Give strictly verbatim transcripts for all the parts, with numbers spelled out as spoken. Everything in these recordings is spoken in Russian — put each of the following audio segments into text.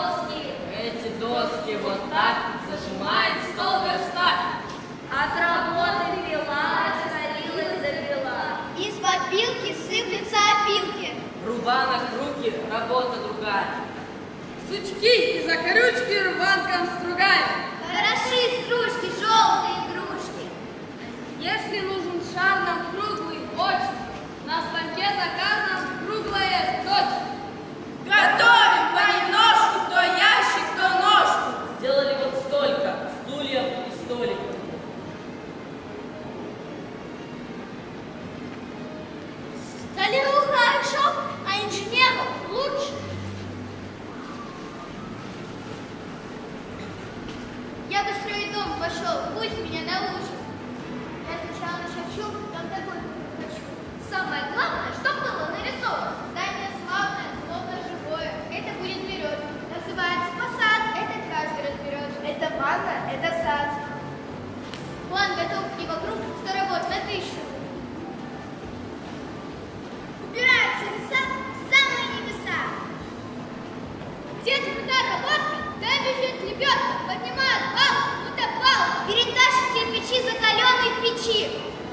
доски. Эти доски вот так зажимает стол верстак. От работы пила, скорилась допила. Из опилки сыплются опилки. Рубанок руки, работа другая. Сучки и закорючки рубанком стругаем. Хороши стружки, желтые игрушки. Если нужен шар нам круглый, очень, на станке заказана круглая точка. Готовим понемножку, то ящик, то ножку. Сделали вот столько стульев и столиков. Столяру хорошо, а инженеру лучше. Я бы строить дом пошел, пусть меня научат. Я сначала шепчу, потом такой хочу. Самое главное, что было нарисовано. Здание славное, словно живое. Это будет вперед. Называется фасад, это каждый разберет. Это ванна, это сад. План готов и вокруг сто работ на тысячу. Убираются леса в самые небеса. Где-то куда работа, да бежит лебедка, поднимает палку, будто палку. Перетащит кирпичи закаленной печи.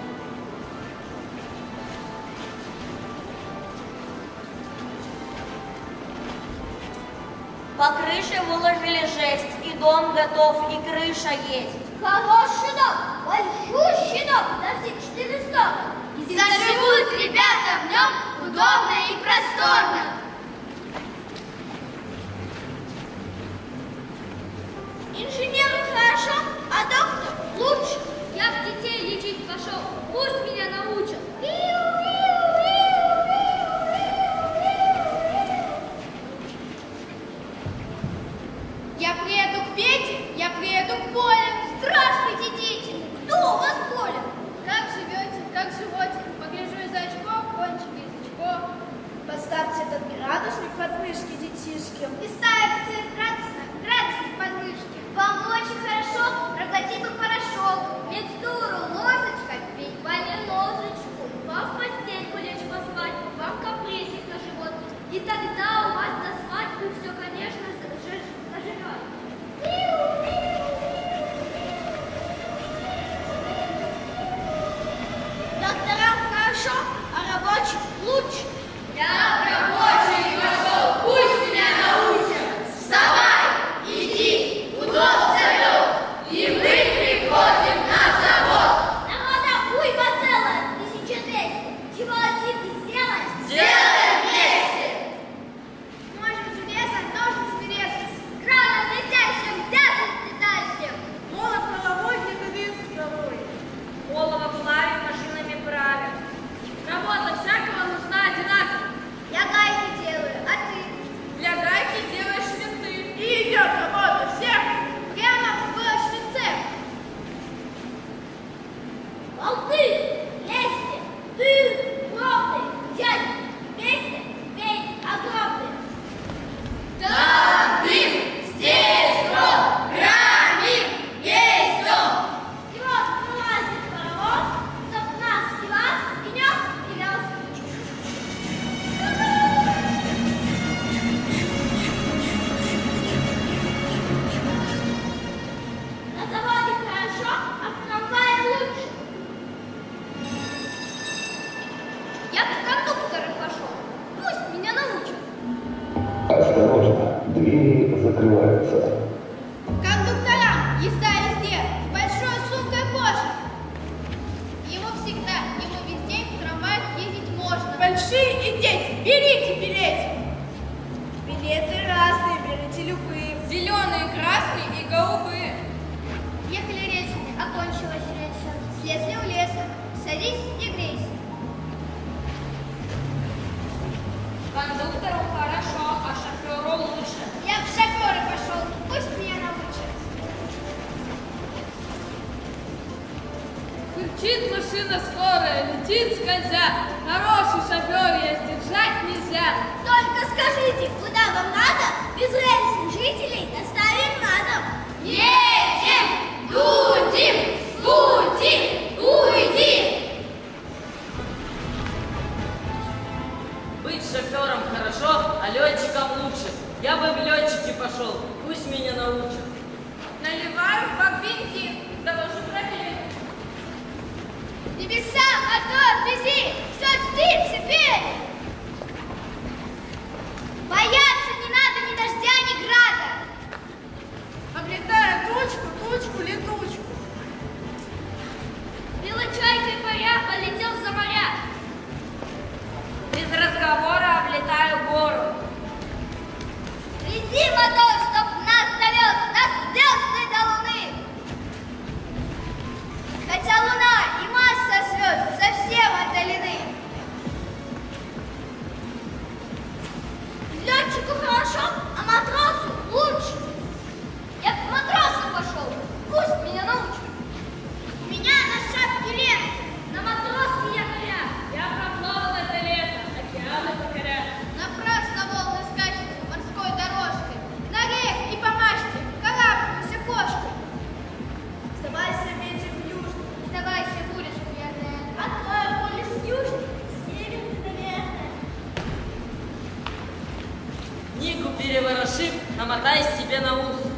По крыше выложили жесть, и дом готов, и крыша есть. Хороший дом, большущий дом, на все четыре стороны. И заживут ребята в нем удобно и просторно. Инженеру хорошо, а доктору лучше. Я в детей лечить пошел, пусть меня научат. Я приеду к Пете, я приеду к Поле. Здравствуйте, дети! Кто у вас болен? Как живете, как живете? Погляжу из очков, кончики язычков. Поставьте этот градусник под мышки, детишки. И ставьте градусник, градусник под мышки. Вам очень хорошо, проглоти бы порошок. Микстуру, ложечка, пить вами ложечку. Вам в постельку лечь поспать, вам капризик на живот. И тогда у вас до свадьбы все, конечно, заживет. Докторам хорошо, а рабочим лучше. Я рабочий пошел, пусть меня научат. Вставай, иди, удоб зовет, и мы приходим на завод. Народа уйма целая, тысяча двести. Чего один не сделать? Сделаем вместе. Можем железом ножниц перерезать. Рано блестящим, дятлом летающим. Молот головой для побед здоровой. Олово плавим, машинами правим. Работа всякого нужна одинаково. Я гайки делаю, а ты? Для гайки делаешь винты. И идет работа всех. Прямо в сборочный цех. Болты, лезьте, дыр, пробный, дядьки, вместе, бей, огромный. Там дым, здесь дрон, громим весь дом. И вот вылазит паровоз, чтоб нас и вас и нес, и вез. На заводе хорошо, а в трамвае лучше. Я к кондуктору пошел, пусть меня научат. Осторожно, двери закрываются. Кондукторам езда везде, с большой сумкой кожи. Ему всегда, ему везде в трамваях ездить можно. Большие и дети, берите билеты. Билеты разные, берите любые. Зеленые, красные и голубые. Ехали рельсами, окончилась рельса. Слезли у леса, садись и грейся. Кондуктору хорошо, а шоферу лучше. Я в шоферы пошел, пусть меня научат. Кричит машина скорая, летит скользя. Хороший шофер есть, держать нельзя. Только скажите, куда вам надо? Без рельсов жителей доставим на дом. Едем, дудим, будем, уйдем. Быть шофером хорошо, а летчиком лучше. Я бы в летчики пошел. пошел, пусть меня научат. Наливаю в бензин, завожу проверить. Небеса, мотор, вези! Все птицы пели! Бояться не надо ни дождя, ни града! Облетая тучку, тучку, летучку. Белой чайкой паря полетел за моря. Без разговора облетаю гору. Вези мотор, чтоб нас довез до звезды до луны. Хотя луна и масса звезд совсем отдалены. Летчику хорошо, а матросу лучше. Я к матросу пошел, пусть меня научат. У меня на шапке ленты, на матроске я горя. Я проплавал это лето, океаны покорять. Напрасно волны скачут морской дорожкой. На рех и по мачте карабкайся кошкой. Сдавайся, ветер южный. Сдавайся, буря скверная. А твой полюс южный, северный, наверное. Книгу переворошив, намотай себе на ус.